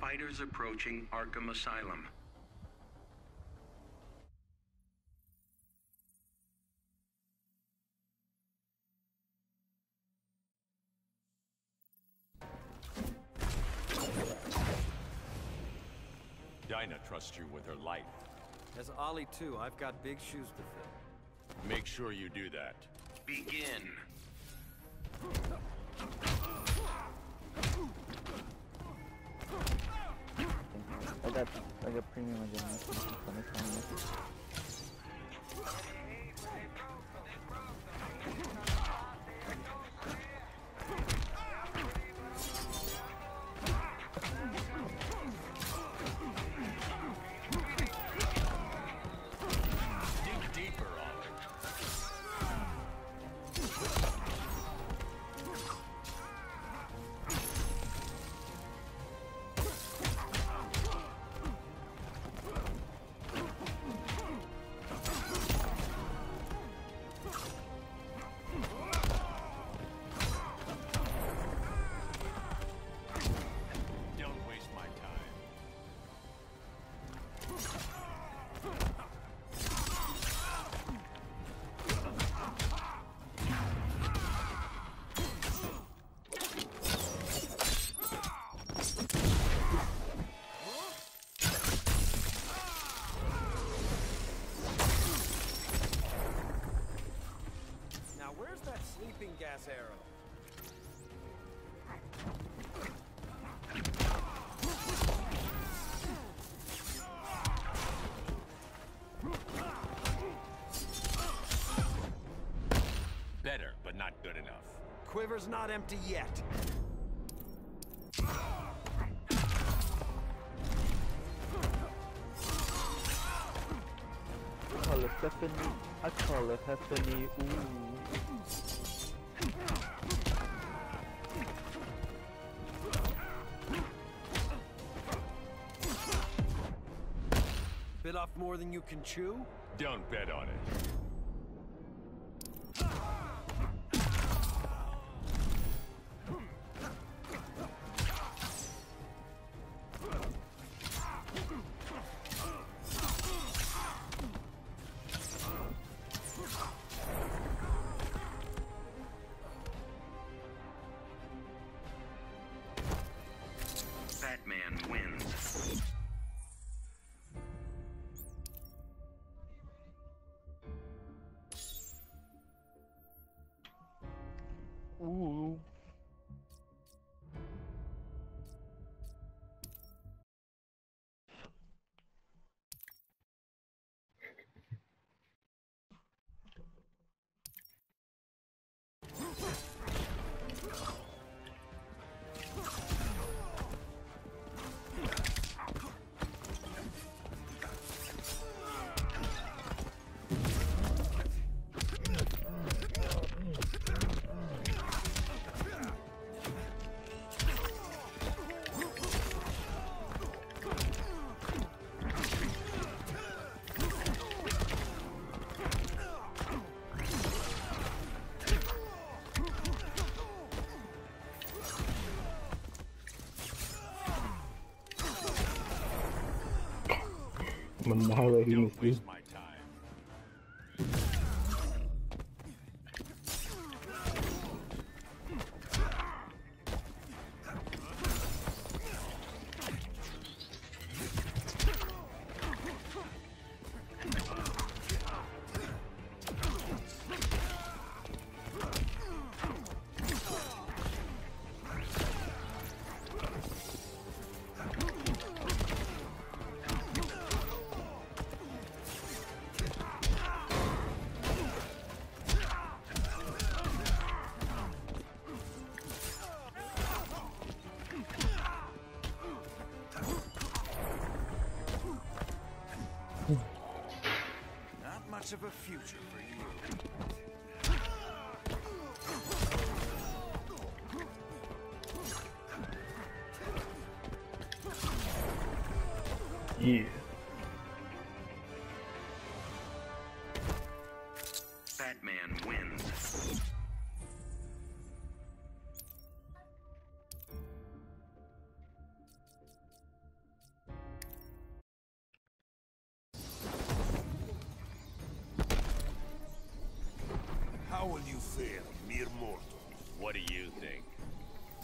Fighters approaching Arkham Asylum. Dinah trusts you with her life. As Ollie too, I've got big shoes to fill. Make sure you do that. Begin. I got premium again. Dig deeper on it. Don't waste my time. Now where's that sleeping gas arrow? Better, but not good enough. Quiver's not empty yet. I call her Stephanie. Ooh. Bit off more than you can chew? Don't bet on it. Batman wins. Ooh. Don't waste my time. Not much of a future for you. Yeah. Batman wins.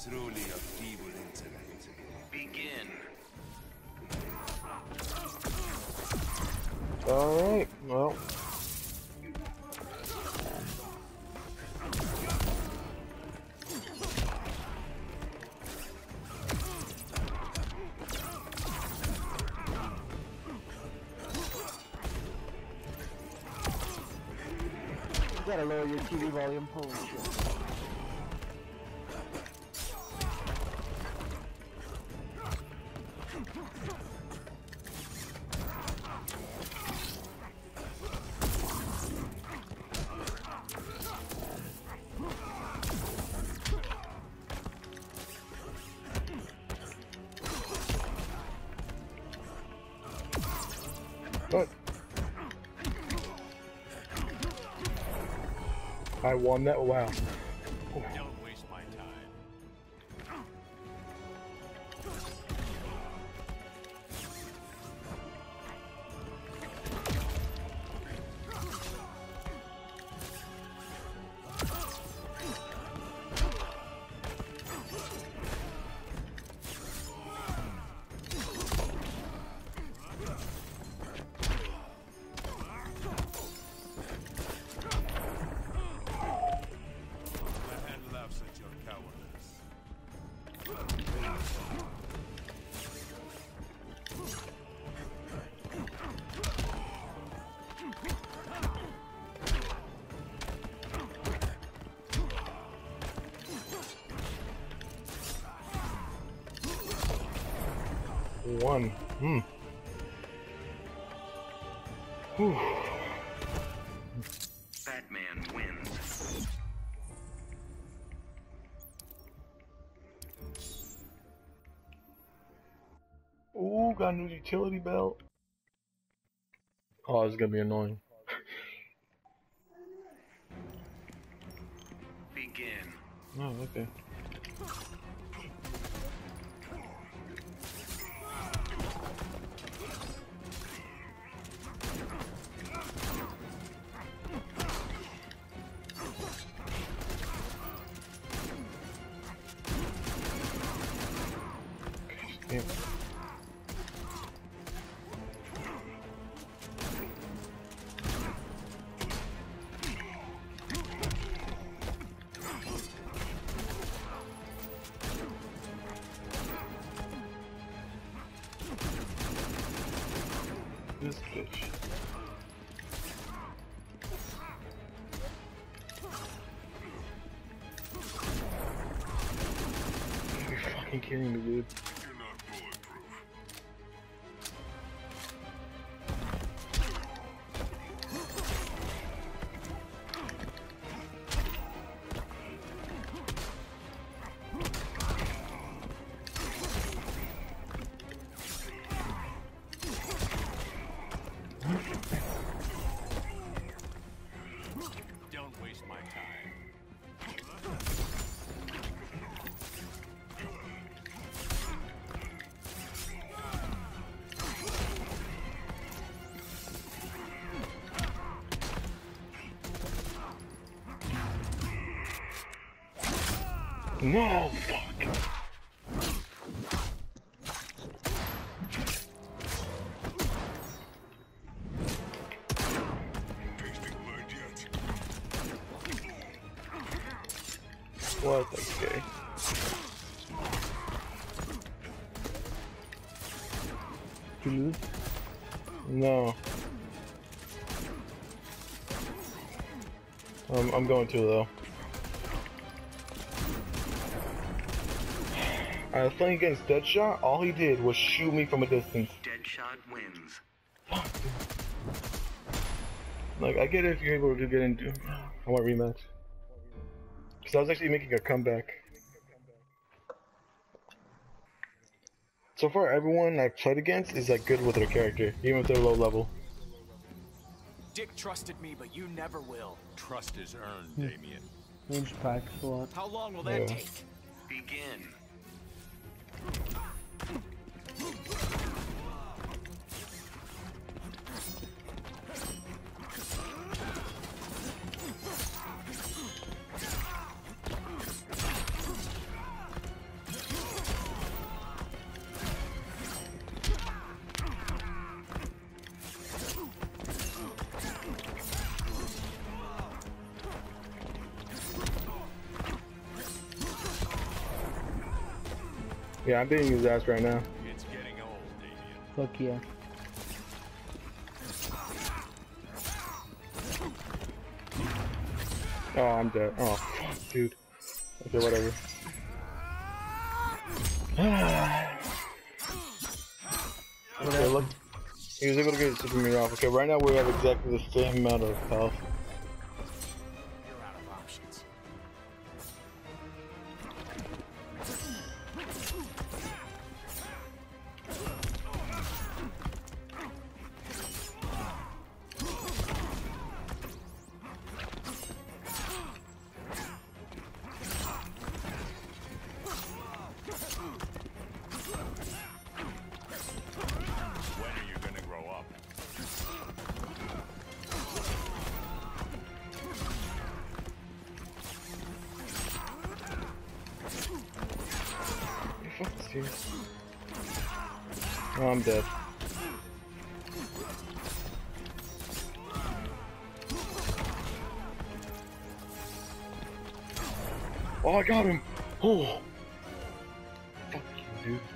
Truly a feeble intellect. Begin. Alright, well. You gotta lower your TV volume, holy shit. But I won that. Wow. Don't waste my time. My hand laughs at your cowardice. One. Whew. Batman wins. Ooh, got a new utility belt. Oh, this is gonna be annoying. Begin. Oh, okay. Yeah. This bitch. You're fucking kidding me, dude. Don't waste my time. No, fuck. What the gay? Did you lose? No. I'm going to though. I was playing against Deadshot. All he did was shoot me from a distance. Deadshot wins. Like, I get it if you're able to get into. I want rematch. Because I was actually making a comeback. So far, everyone I've played against is like good with their character, even if they're low level. Dick trusted me, but you never will. Trust is earned, Damien. Range packs a lot. How long will that Yeah. take? Begin. Yeah, I'm beating his ass right now. It's getting old, Damien. Fuck yeah. Oh, I'm dead. Oh, fuck, dude. Okay, whatever. Okay, look. He was able to get his super meter off. Okay, right now we have exactly the same amount of health. You're out of options. When are you gonna grow up? Fuck this dude. Oh, I'm dead. Oh, I got him! Oh! Fuck you, dude.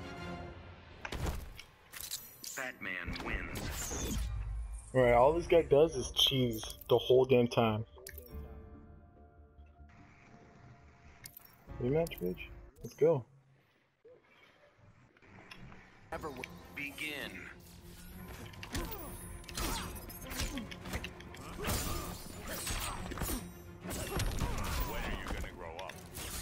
Batman wins. Alright, all this guy does is cheese the whole damn time. Rematch, bitch? Let's go. Begin. When are you gonna grow up?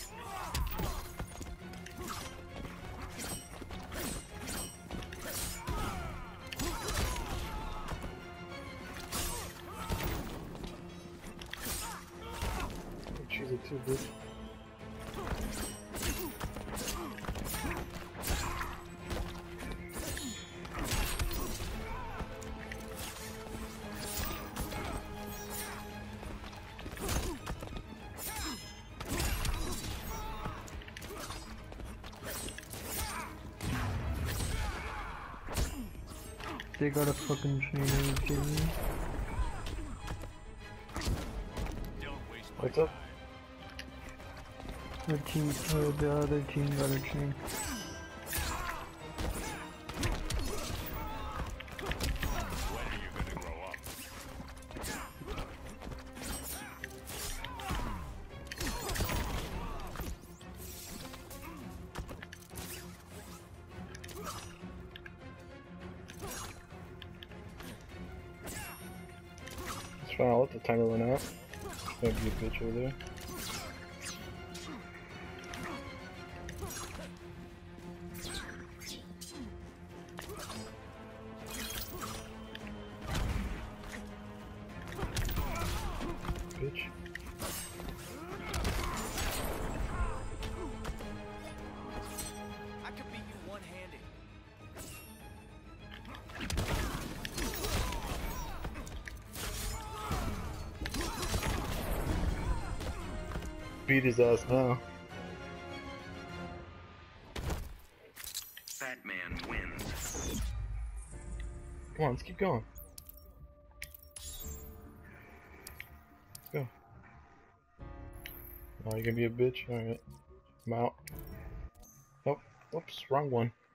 Cheese it too, bitch. They got a fucking trainer, Jimmy. Don't waste my What's up? time. The other team got a train. When are you gonna grow up? It's fine, I'll let the timer run out. Might be a bitch over there. Bitch. I could beat you one-handed. Beat his ass now. Batman wins. Come on, let's keep going. Let's go. Oh, you gonna be a bitch? Alright. I'm out. Oh, whoops, wrong one.